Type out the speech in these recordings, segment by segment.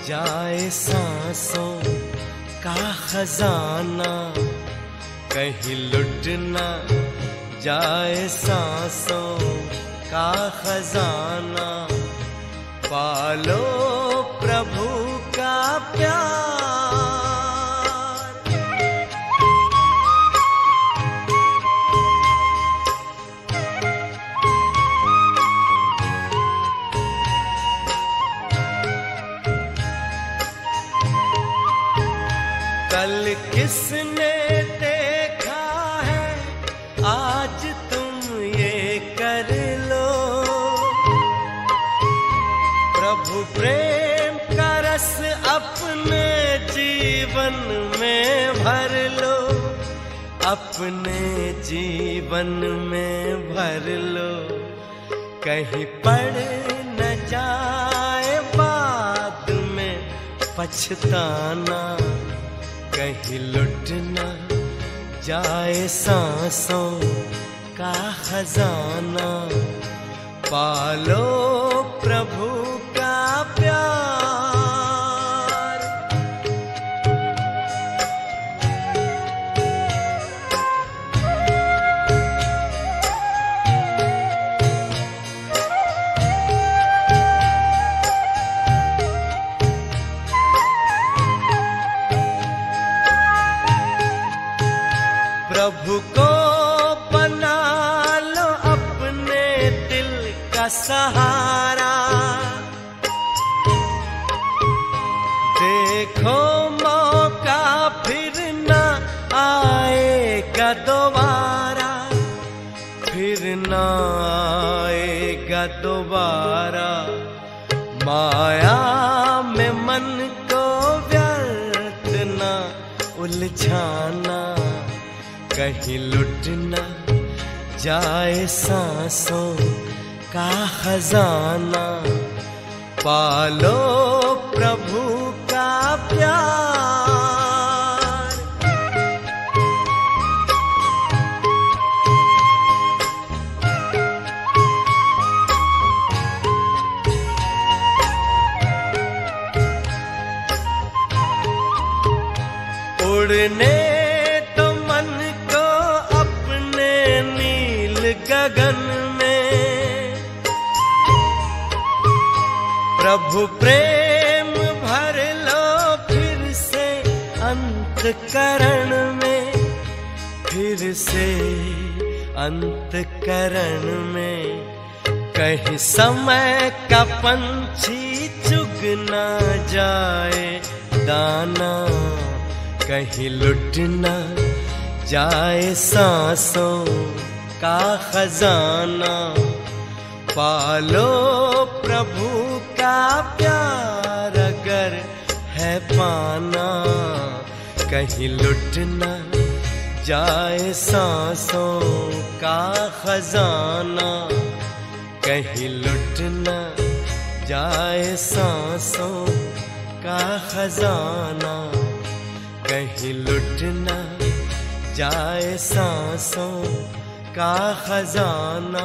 जाए सांसों का खजाना, कहीं लुट न जाए सांसों का खजाना। पालो प्रभु का प्यार। कल किसने देखा है, आज तुम ये कर लो। प्रभु प्रेम का रस अपने जीवन में भर लो, अपने जीवन में भर लो। कहीं पड़ न जाए बाद में पछताना, कहीं लुट न जाए सांसों का खजाना। पालो प्रभु का प्यार। प्रभु को बना लो अपने दिल का सहारा। देखो मौका फिर न आएगा दोबारा, फिर न आएगा दोबारा। माया में मन को व्यर्थ न उलझाना, कहीं लुट न जाए सांसों का खजाना। पालो प्रभु का प्यार। उड़ने गगन में प्रभु प्रेम भर लो फिर से अंतकरण में, फिर से अंतकरण में। कहीं समय का पंछी चुग ना जाए दाना, कहीं लुट न जाए सांसों का खजाना। पालो प्रभु का प्यार अगर है पाना, कहीं लुट न जाए सांसों का खजाना। कहीं लुट न जाए सांसों का खजाना, कहीं लुट न जाए सांसों का खजाना।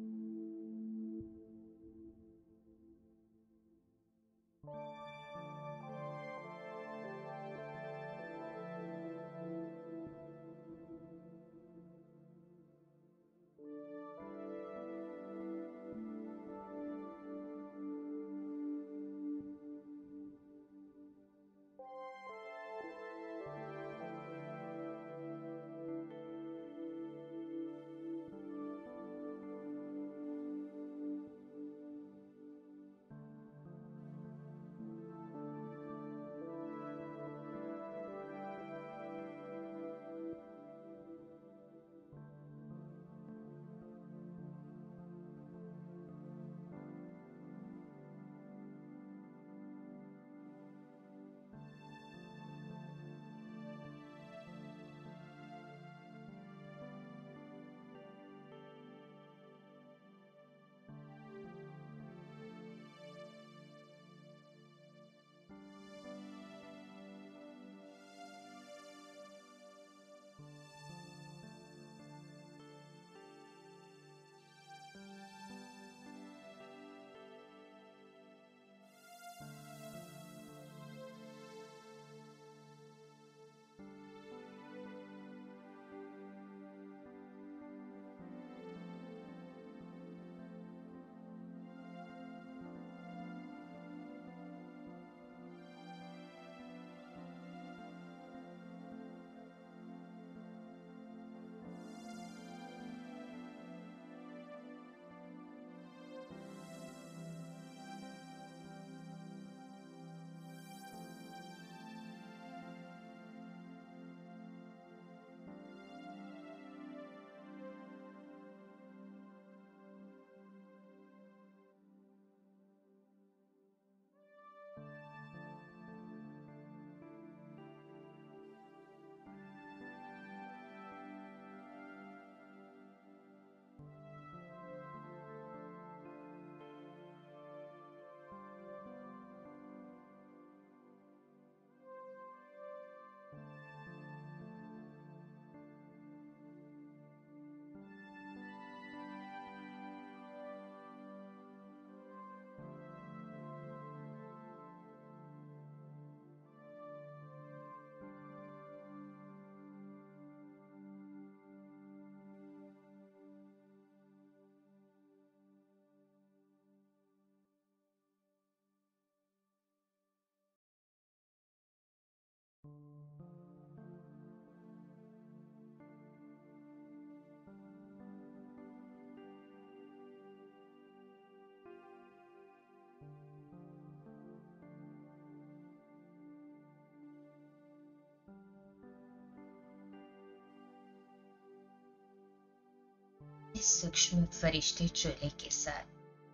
इस सूक्ष्म फरिश्ते चोले के साथ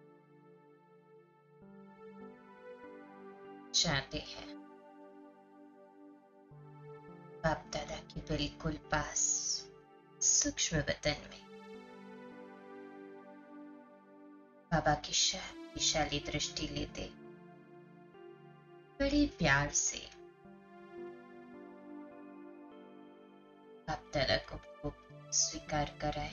जाते हैं बाप दादा के बिल्कुल पास सूक्ष्म वतन में। बाबा की शक्तिशाली दृष्टि लेते बड़े प्यार से बाप दादा को स्वीकार कराए।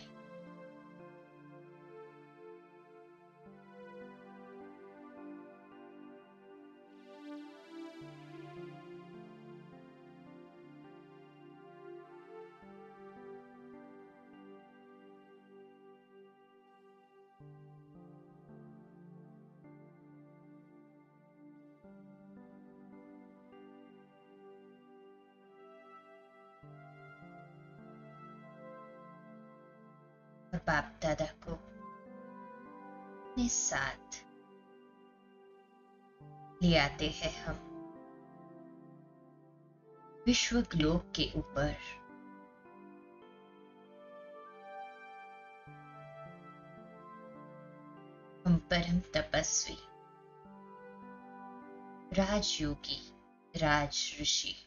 और बाप दादा को अपने साथ ले आते हैं हम विश्व ग्लोब के ऊपर। हम परम तपस्वी राजयोगी राज ऋषि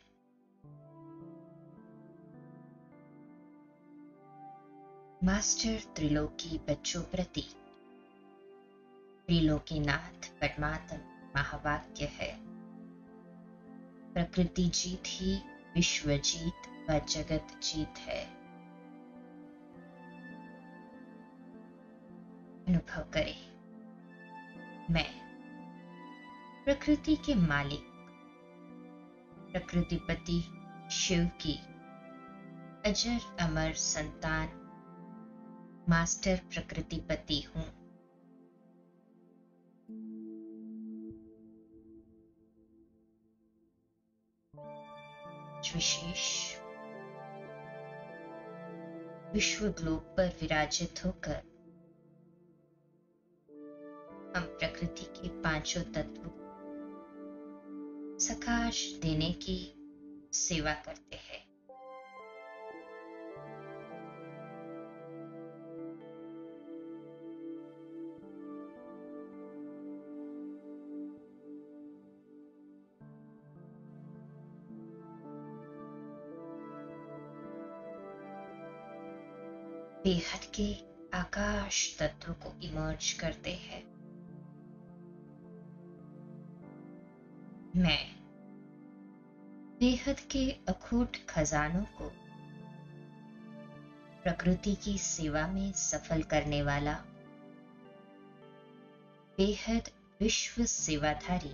मास्टर त्रिलोकी बच्चों प्रति त्रिलोकीनाथ परमात्मा महावाक्य है। प्रकृति जीत ही विश्व जीत व जगत जीत है। अनुभव करें। मैं प्रकृति के मालिक प्रकृतिपति शिव की अजर अमर संतान मास्टर प्रकृतिपति हूं। विशेष विश्व ग्लोब पर विराजित होकर हम प्रकृति के पांचों तत्वों को सकाश देने की सेवा करते हैं। बेहद के आकाश तत्व को इमर्ज करते हैं। मैं बेहद के अखूट खजानों को प्रकृति की सेवा में सफल करने वाला बेहद विश्व सेवाधारी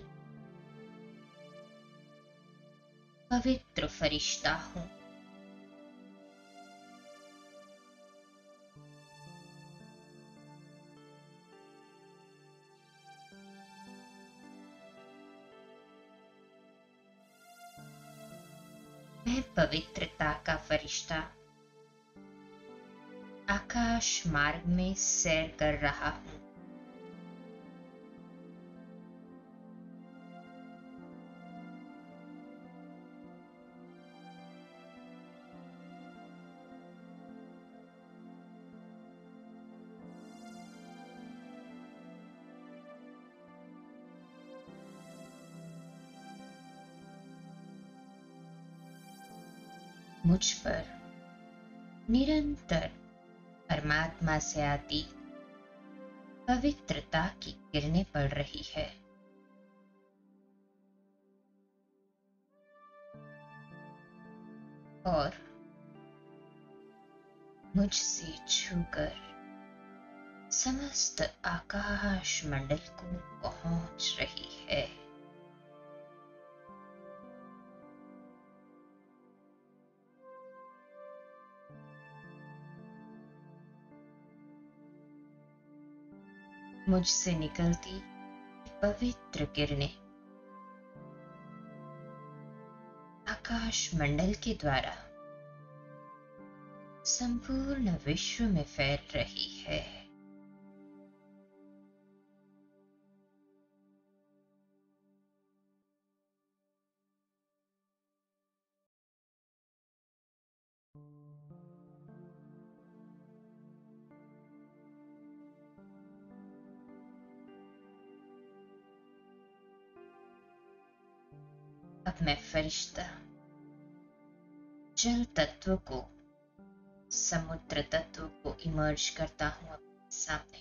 पवित्र फरिश्ता हूं। मैं पवित्रता का फरिश्ता आकाश मार्ग में सैर कर रहा हूं। मुझ पर निरंतर परमात्मा से आती पवित्रता की किरणें पड़ रही है। और मुझसे छूकर समस्त आकाश मंडल को पहुंच रही है। मुझसे निकलती पवित्र किरणें आकाश मंडल के द्वारा संपूर्ण विश्व में फैल रही है। अब मैं फरिश्ता जल तत्व को समुद्र तत्व को इमर्ज करता हूं अपने सामने।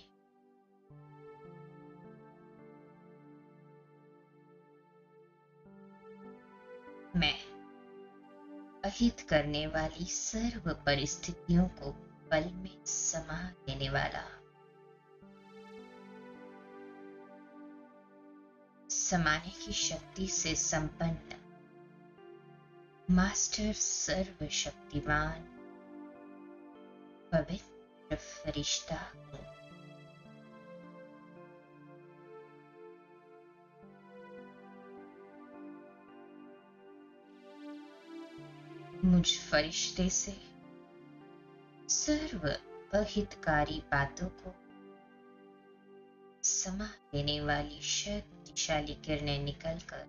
मैं अहित करने वाली सर्व परिस्थितियों को पल में समा देने वाला समाने की शक्ति से संपन्न मास्टर सर्वशक्तिमान पवित्र फरिश्ता हूं। मुझ फरिश्ते से सर्व अहितकारी बातों को समा देने वाली शक्तिशाली किरणें निकलकर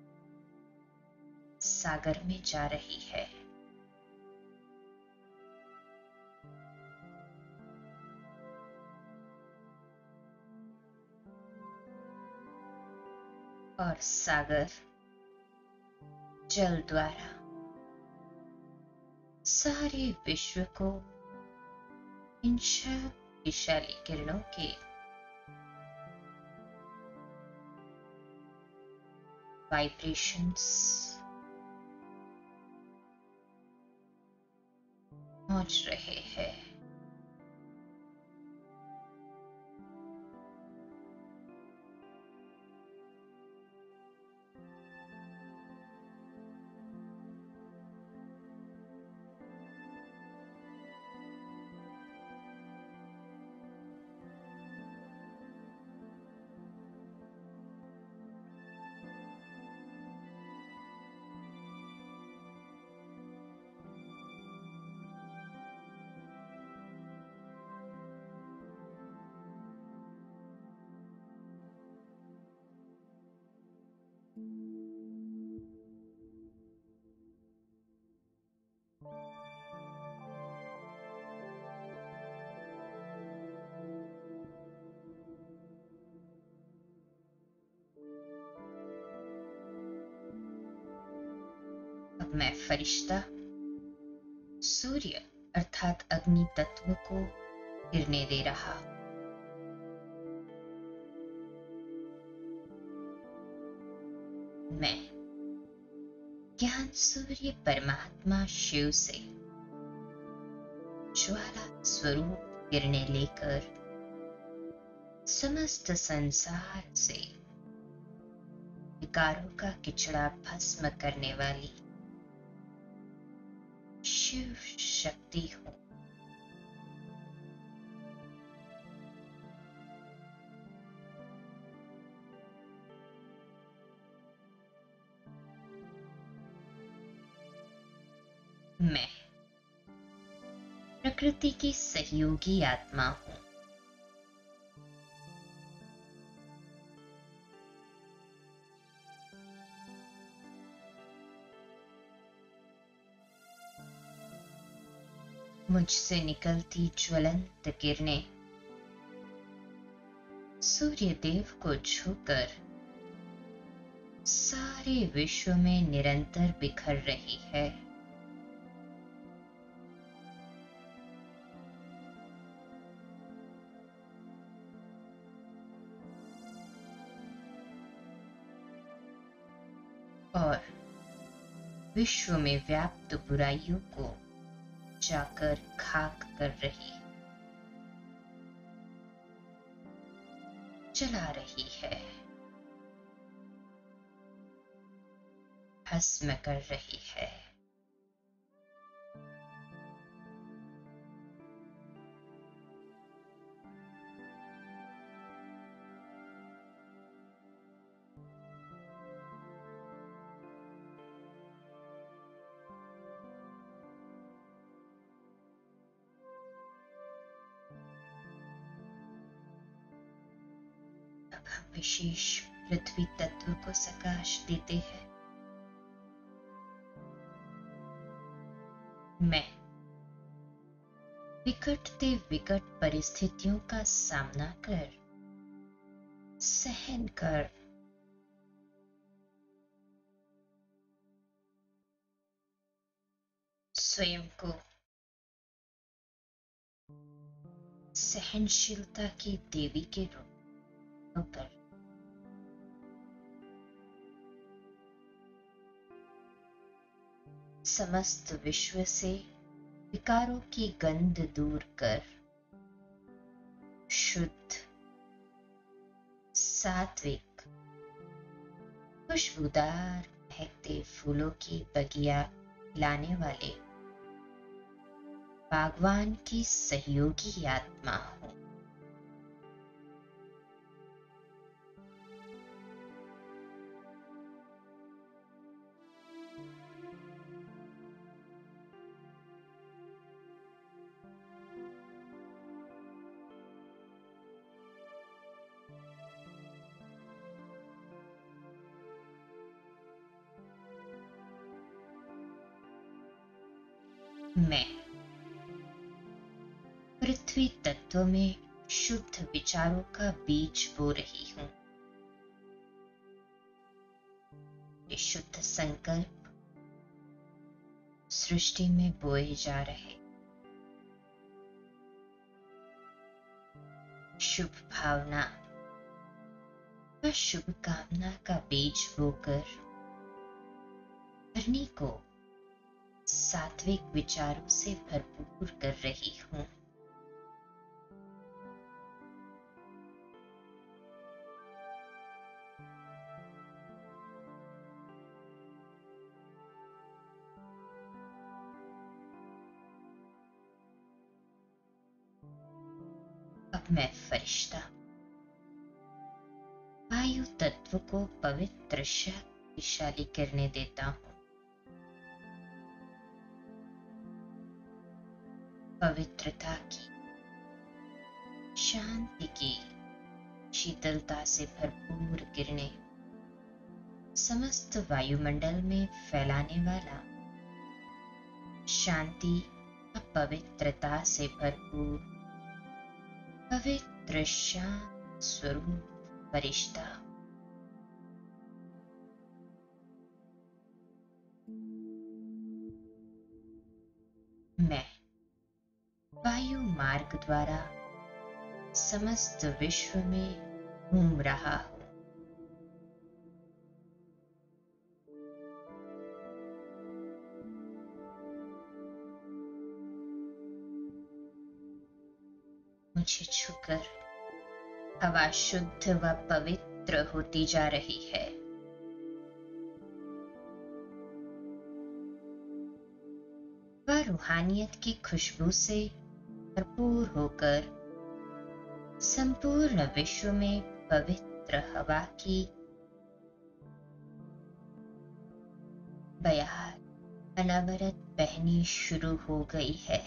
सागर में जा रही है। और सागर जल द्वारा सारे विश्व को इन शक्तिशाली किरणों के वाइब्रेशंस पहुंच रहे हैं। मैं फरिश्ता सूर्य अर्थात अग्नि तत्व को गिरने दे रहा। मैं ज्ञान सूर्य परमात्मा शिव से ज्वाला स्वरूप गिरने लेकर समस्त संसार से विकारों का किचड़ा भस्म करने वाली शिव शक्ति हूं। मैं प्रकृति की सहयोगी आत्मा हूं। मुझसे निकलती ज्वलंत किरणें सूर्य देव को छूकर सारे विश्व में निरंतर बिखर रही है। और विश्व में व्याप्त बुराइयों को जाकर खाक कर रही, जला रही है, भस्म कर रही है। अब हम विशेष पृथ्वी तत्व को प्रकाश देते हैं। मैं विकटते विकट परिस्थितियों का सामना कर, सहन कर, स्वयं को सहनशीलता की देवी के रूप पर समस्त विश्व से विकारों की गंध दूर कर शुद्ध, सात्विक, खुशबूदार महकते फूलों की बगिया लाने वाले बागवान की सहयोगी आत्मा हूं। मैं पृथ्वी तत्व में शुद्ध विचारों का बीज बो रही हूं। ये शुद्ध संकल्प सृष्टि में बोए जा रहे, शुभ भावना व शुभ कामना का बीज बोकर धरनी को सात्विक विचारों से भरपूर कर रही हूं। अब मैं फरिश्ता वायु तत्व को पवित्र शक्तिशाली करने देता हूं। पवित्रता की, शांति की, शीतलता से भरपूर किरणें समस्त वायुमंडल में फैलाने वाला शांति व पवित्रता से भरपूर पवित्र शांत स्वरूप फरिश्ता। मैं वायु मार्ग द्वारा समस्त विश्व में घूम रहा हूं। मुझे छूकर हवा शुद्ध व पवित्र होती जा रही है। वह रूहानियत की खुशबू से भरपूर होकर संपूर्ण विश्व में पवित्र हवा की बयार अनवरत बहनी शुरू हो गई है।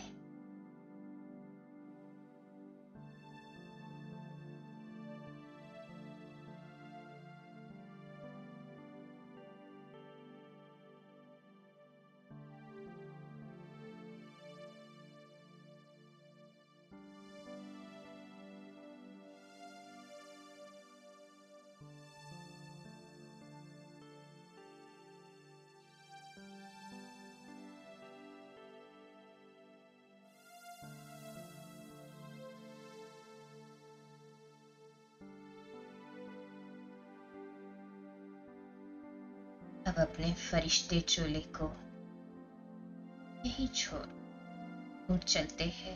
अब अपने फरिश्ते चोले को यही छोड़ चलते हैं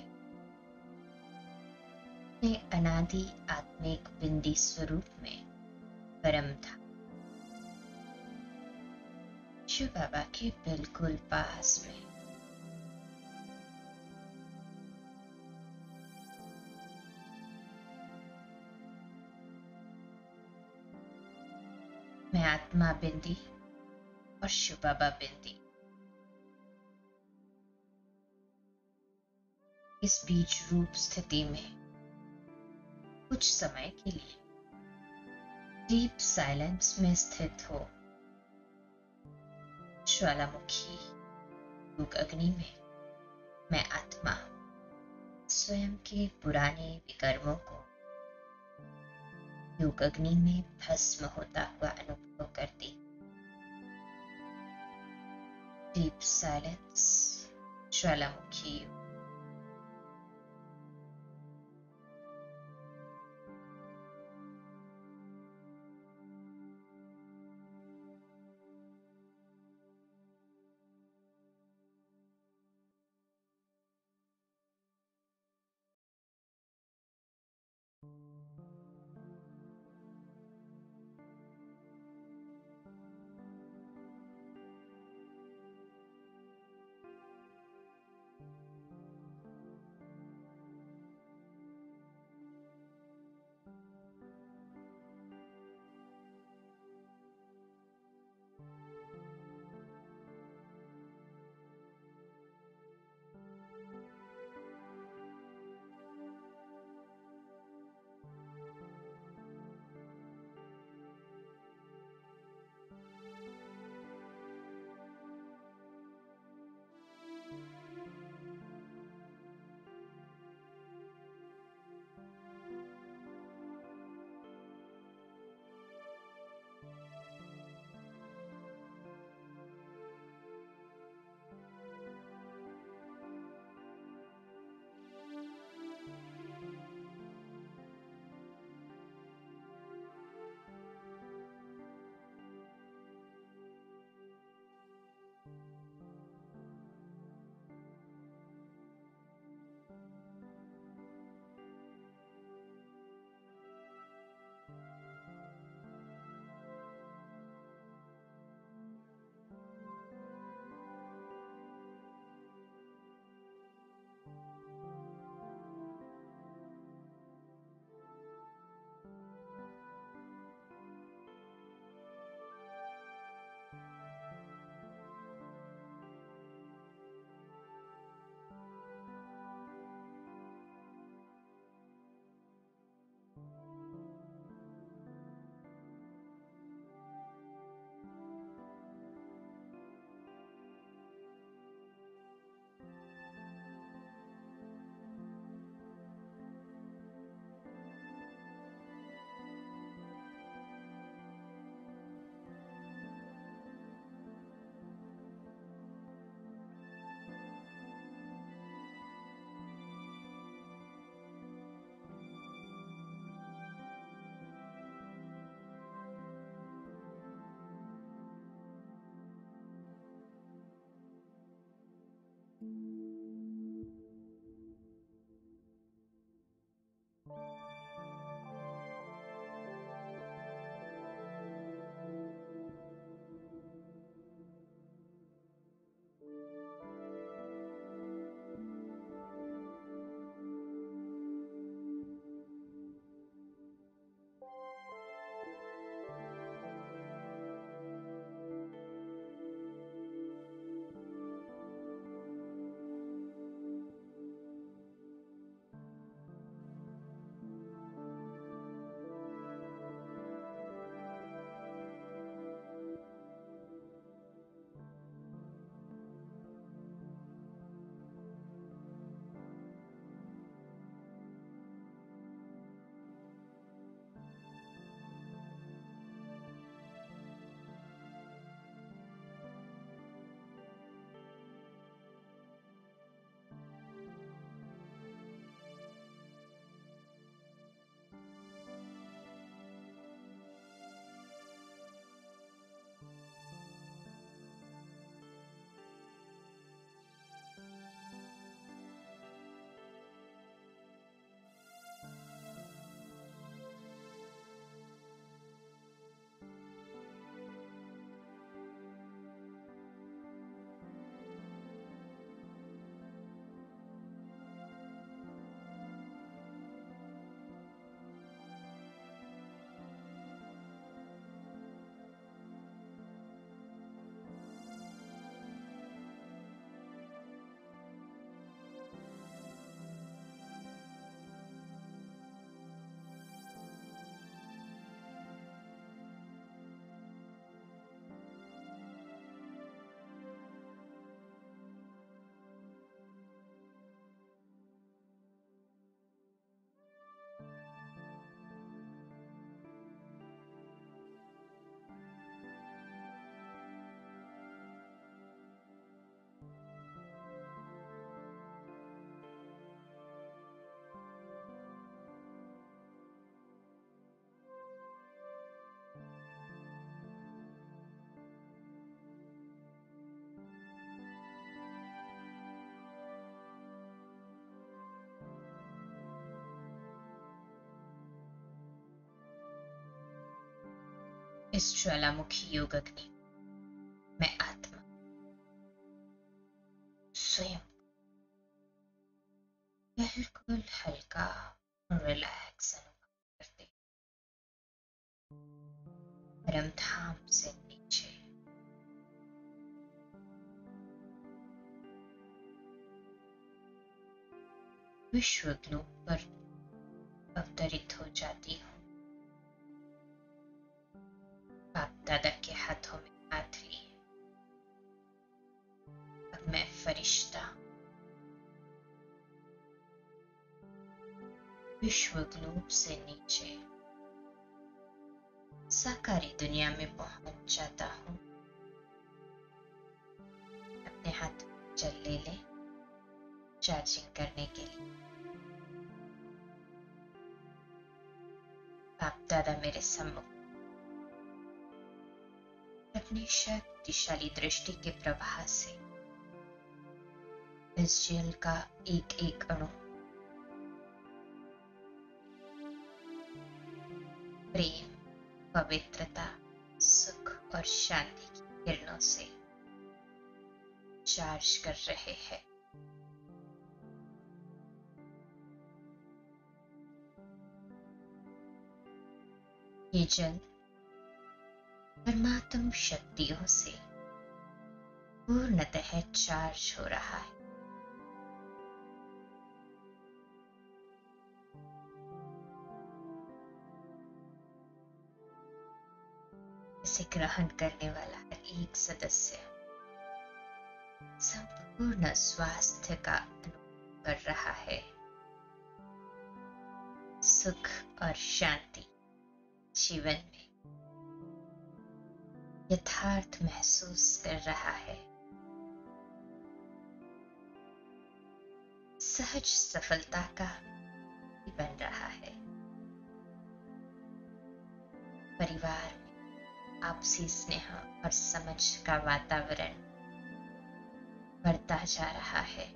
अपने अनादि आत्मिक बिंदी स्वरूप में परम था शिव बाबा के बिल्कुल पास में। मैं आत्मा बिंदी और शिव बाबा बिंदी इस बीच रूप स्थिति में कुछ समय के लिए डीप साइलेंस में स्थित हो। ज्वालामुखी योग अग्नि में मैं आत्मा स्वयं के पुराने विकर्मों को योग अग्नि में भस्म होता हुआ अनुभव करती। डीप साइलेंस, ज्वालामुखी। इस ज्वालामुखी योग अग्नि मैं आत्मा स्वयं बिल्कुल हल्का और रिलैक्स अनुभव करते परम धाम से नीचे विश्व ग्लोब पर अवतरित हो जाती हूँ। बाप दादा के हाथों में हाथ लिए अब मैं फरिश्ता विश्व ग्लोब से नीचे साकारी दुनिया में पहुंच जाता हूँ। अपने हाथ में जल ले ले चार्जिंग करने के लिए। बाप दादा मेरे सम्मुख अपनी शक्तिशाली दृष्टि के प्रवाह से इस जल का एक एक अणु प्रेम, पवित्रता, सुख और शांति की किरणों से चार्ज कर रहे हैं। ये जल परमात्म शक्तियों से पूर्णतः चार्ज हो रहा है। इसे ग्रहण करने वाला हर एक सदस्य संपूर्ण स्वास्थ्य का अनुभव कर रहा है। सुख और शांति जीवन में यथार्थ महसूस कर रहा है। सहज सफलता का बन रहा है। परिवार में आपसी स्नेह और समझ का वातावरण बढ़ता जा रहा है।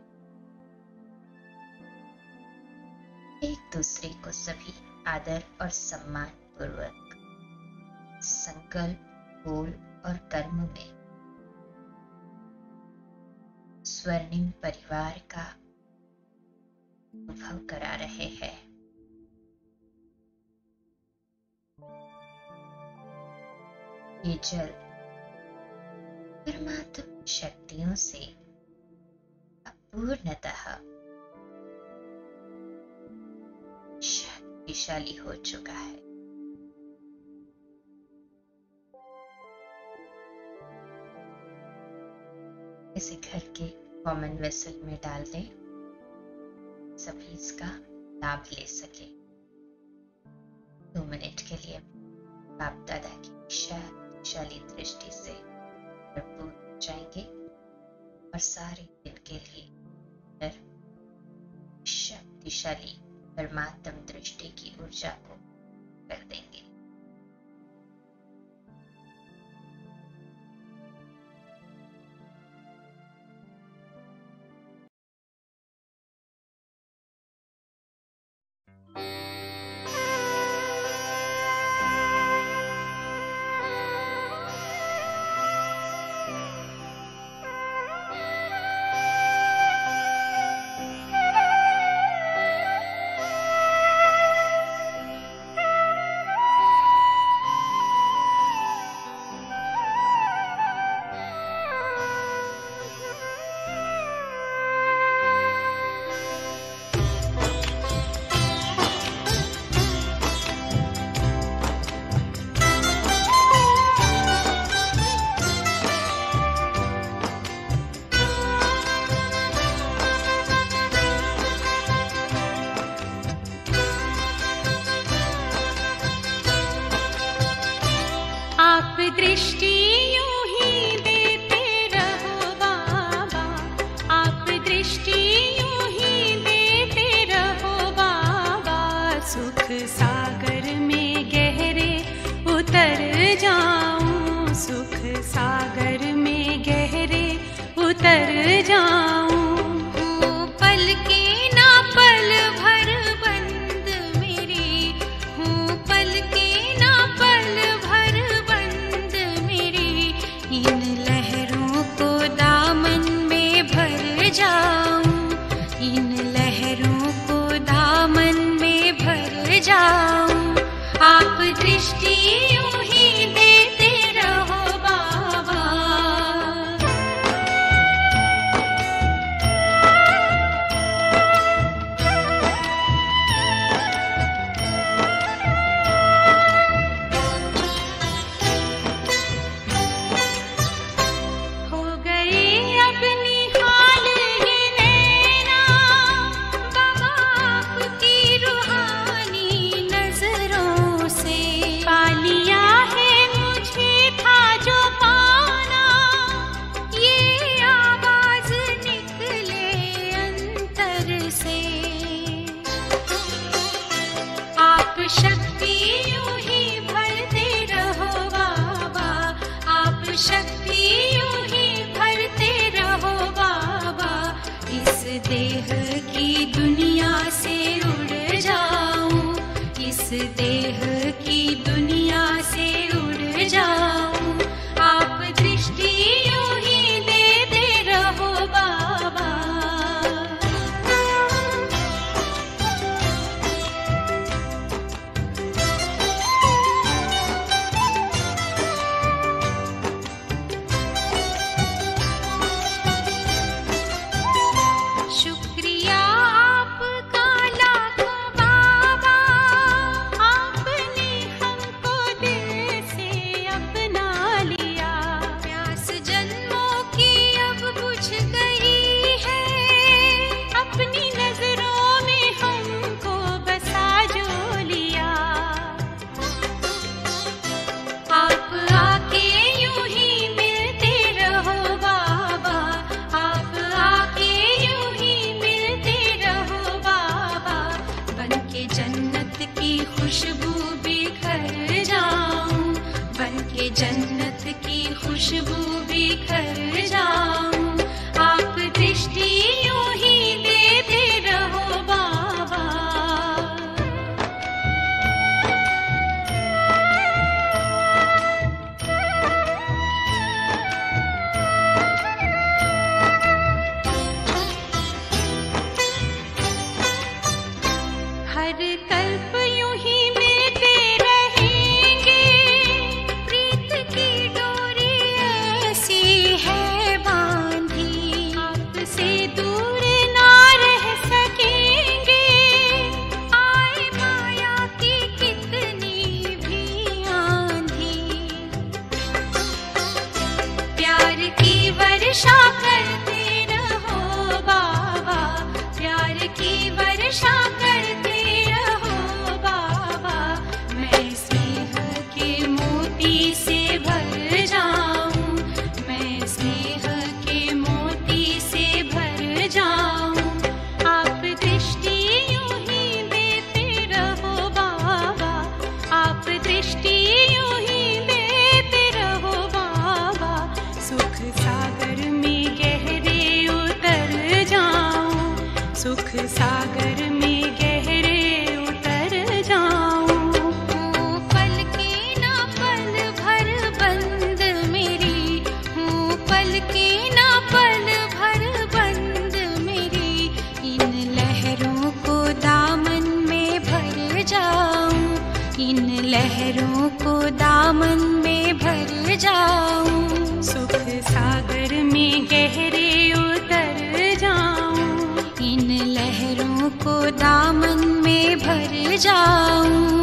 एक दूसरे को सभी आदर और सम्मान पूर्वक संकल्प, बोल और कर्म में स्वर्णिम परिवार का अनुभव करा रहे हैं। ये जल परमात्म शक्तियों से पूर्णतः शक्तिशाली हो चुका है। इसे घर के कॉमन वेसल में डाल दें, सभी इसका लाभ ले सके। 2 मिनट के लिए बाप दादा की शक्तिशाली दृष्टि से भरपूर हो जाएंगे और सारे दिन के लिए शक्तिशाली परमात्म दृष्टि की ऊर्जा को कर देंगे। लहरों को दामन में भर जाऊं, आप दृष्टि यूं ही देते रहो बाबा। हो गए अब निहाल ये नैना बाबा आपकी रूहानी नजरों से। पा लिया है मुझे था जो पाना, ये आवाज निकले अंतर से। आप शक्ति यूं ही भरते रहो बाबा, आप शक्ति यूं ही भरते रहो बाबा। इस देह की दुनिया से उड़ जाऊं, इस देह की दुनिया से उड़ जाऊं, आप दृष्टि यूं ही देते रहो बाबा। शुक्रिया आपका लाखों बाबा, आपने हमको दिल से अपना लिया। प्यास जन्मों की अब बुझ गई है, अपनी नजरों में हमको बसा जो लिया। आप आके यूं ही मिलते रहो बाबा, आप आके यूं ही मिलते रहो बाबा। बनके जन्नत की खुशबू बिखर जाऊं, बनके जन्नत की खुशबू बिखर जाऊं, आप दृष्टि यूं ही देते रहो बाबा। हर कल्प यूं ही मिलते रहेंगे, प्रीत की डोरी ऐसी है बांधी। आपसे दूर ना रह सकेंगे, आए माया की कितनी भी आंधी। प्यार की वर्षा करते रहो बाबा, प्यार की वर्षा करते रहो बाबा। मैं स्नेह के मोती से भर जाऊं, मैं स्नेह के मोती से भर जाऊं, आप दृष्टि यूं ही देते रहो बाबा, आप दृष्टि यूं ही देते रहो बाबा। सुख सागर में गहरे उतर जाऊं, सुख सागर में गहरे उतर जाऊं। हूँ पल की ना पल भर बंद मेरी, हूँ पल की ना पल भर बंद मेरी। इन लहरों को दामन में भर जाऊं, इन लहरों को दामन में भर जाऊं। सुख सागर में गहरे उतर जाऊं, इन लहरों को दामन में भर जाऊं।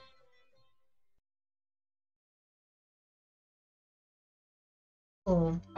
ओम